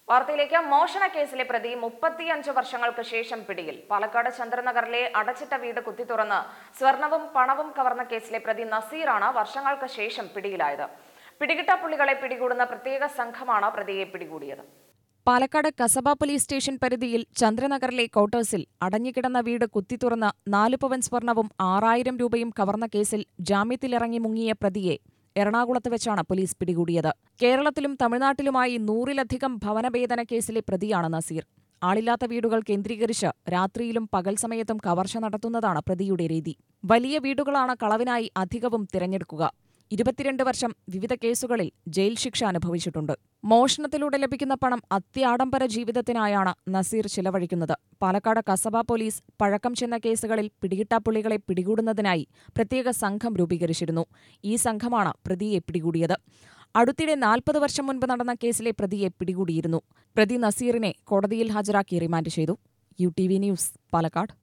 വാർത്തയിലേക്ക്. മോഷണ കേസിലെ പ്രതി 35 വർഷങ്ങൾക്ക് ശേഷം പിടിയിൽ. പാലക്കാട് ചന്ദ്രനഗറിലെ അടച്ചിട്ട വീട് കുത്തിത്തുറന്ന് സ്വർണവും പണവും കവർന്ന കേസിലെ പ്രതി നസീറാണ് വർഷങ്ങൾക്ക് ശേഷം പിടിയിലായത്. പിടികിട്ട പുള്ളികളെ പിടികൂടുന്ന പ്രത്യേക സംഘമാണ് പ്രതിയെ പിടികൂടിയത്. പാലക്കാട് കസബ പോലീസ് സ്റ്റേഷൻ പരിധിയിൽ ചന്ദ്രനഗറിലെ ക്വാർട്ടേഴ്സിൽ അടഞ്ഞുകിടന്ന വീട് കുത്തിത്തുറന്ന് 4 പവൻ സ്വർണവും 6000 രൂപയും കവർന്ന കേസിൽ ജാമ്യത്തിലിറങ്ങി മുങ്ങിയ പ്രതിയെ എറണാകുളത്ത് വെച്ചാണ് പോലീസ് പിടികൂടിയത്. കേരളത്തിലും തമിഴ്നാട്ടിലുമായി 100-ലധികം ഭവനഭേദന കേസിലെ പ്രതിയാണ് നസീർ. ആളില്ലാത്ത വീടുകൾ കേന്ദ്രീകരിച്ച് രാത്രിയിലും പകൽ സമയത്തും കവർച്ച നടത്തുന്നതാണ് പ്രതിയുടെ രീതി. വലിയ വീടുകളാണ് കളവിനായി അധികവും തിരഞ്ഞെടുക്കുക. 22 വർഷം വിവിധ കേസുകളിൽ ജയിൽ ശിക്ഷ അനുഭവിച്ചിട്ടുണ്ട്. മോഷണത്തിലൂടെ ലഭിക്കുന്ന പണം അത്യാഡംബര ജീവിതത്തിനായാണ് നസീർ ചിലവഴിക്കുന്നത്. പാലക്കാട് കസബ പോലീസ് പഴക്കം ചെന്ന കേസുകളിൽ പിടികിട്ടാപ്പുള്ളികളെ പിടികൂടുന്നതിനായി പ്രത്യേക സംഘം രൂപീകരിച്ചിരുന്നു. ഈ സംഘമാണ് പ്രതിയെ പിടികൂടിയത്. അടുത്തിടെ 40 വർഷം മുൻപ് നടന്ന കേസിലെ പ്രതിയെ പിടികൂടിയിരുന്നു. പ്രതി നസീറിനെ കോടതിയിൽ ഹാജരാക്കി റിമാൻഡ് ചെയ്തു. UTV news, Palakkad.